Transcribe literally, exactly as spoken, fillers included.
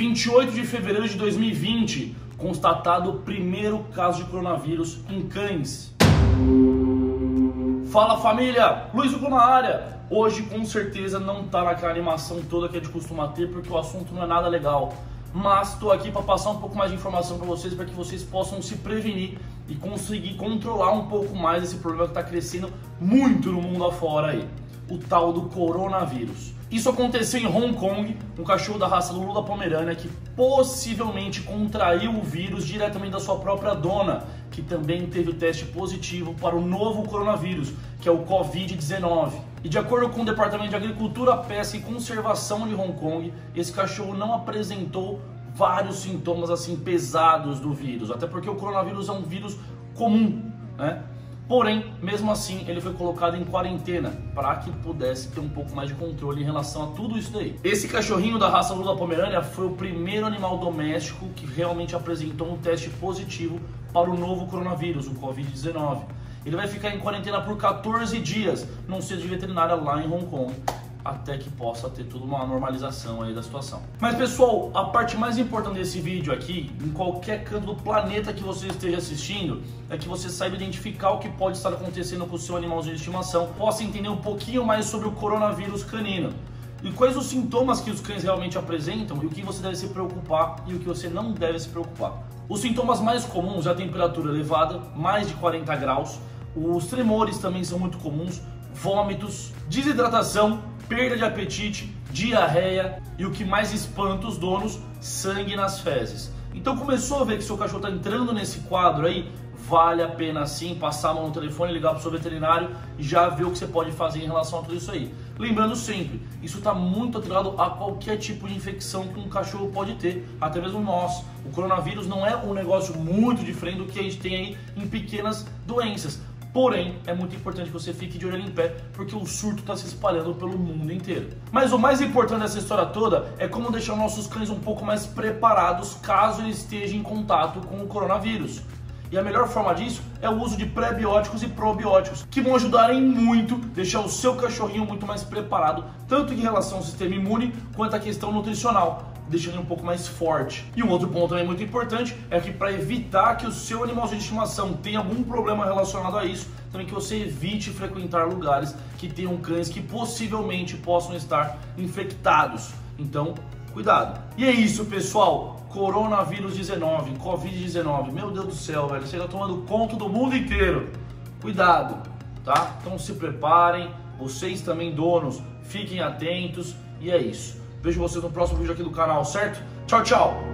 vinte e oito de fevereiro de dois mil e vinte, constatado o primeiro caso de coronavírus em cães. Fala família, Luiz Hugo na área. Hoje com certeza não tá naquela animação toda que a gente costuma ter, porque o assunto não é nada legal. Mas estou aqui para passar um pouco mais de informação para vocês, para que vocês possam se prevenir e conseguir controlar um pouco mais esse problema que está crescendo muito no mundo afora aí, o tal do coronavírus. Isso aconteceu em Hong Kong, um cachorro da raça Lulu da Pomerânia que possivelmente contraiu o vírus diretamente da sua própria dona, que também teve o teste positivo para o novo coronavírus, que é o covid dezenove. E de acordo com o Departamento de Agricultura, Pesca e Conservação de Hong Kong, esse cachorro não apresentou vários sintomas assim pesados do vírus, até porque o coronavírus é um vírus comum, né? Porém, mesmo assim, ele foi colocado em quarentena para que pudesse ter um pouco mais de controle em relação a tudo isso daí. Esse cachorrinho da raça Lulu da Pomerânia foi o primeiro animal doméstico que realmente apresentou um teste positivo para o novo coronavírus, o covid dezenove. Ele vai ficar em quarentena por quatorze dias num centro de veterinária lá em Hong Kong, até que possa ter tudo uma normalização aí da situação. Mas pessoal, a parte mais importante desse vídeo aqui, em qualquer canto do planeta que você esteja assistindo, é que você saiba identificar o que pode estar acontecendo com o seu animalzinho de estimação, possa entender um pouquinho mais sobre o coronavírus canino e quais os sintomas que os cães realmente apresentam e o que você deve se preocupar e o que você não deve se preocupar. Os sintomas mais comuns é a temperatura elevada, mais de quarenta graus, os tremores também são muito comuns, vômitos, desidratação, perda de apetite, diarreia e o que mais espanta os donos, sangue nas fezes. Então começou a ver que seu cachorro está entrando nesse quadro aí, vale a pena sim passar a mão no telefone, ligar para o seu veterinário e já ver o que você pode fazer em relação a tudo isso aí. Lembrando sempre, isso está muito atrelado a qualquer tipo de infecção que um cachorro pode ter, até mesmo nós. O coronavírus não é um negócio muito diferente do que a gente tem aí em pequenas doenças. Porém, é muito importante que você fique de orelha em pé, porque o surto está se espalhando pelo mundo inteiro. Mas o mais importante dessa história toda é como deixar nossos cães um pouco mais preparados caso eles estejam em contato com o coronavírus. E a melhor forma disso é o uso de pré-bióticos e probióticos, que vão ajudar em muito deixar o seu cachorrinho muito mais preparado, tanto em relação ao sistema imune quanto à questão nutricional, deixando ele um pouco mais forte. E um outro ponto também muito importante é que para evitar que o seu animalzinho de estimação tenha algum problema relacionado a isso, também que você evite frequentar lugares que tenham cães que possivelmente possam estar infectados. Então, cuidado. E é isso, pessoal. Coronavírus dezenove, covid dezenove, meu Deus do céu, velho, você está tomando conta do mundo inteiro. Cuidado, tá? Então se preparem, vocês também donos, fiquem atentos e é isso. Vejo vocês no próximo vídeo aqui do canal, certo? Tchau, tchau!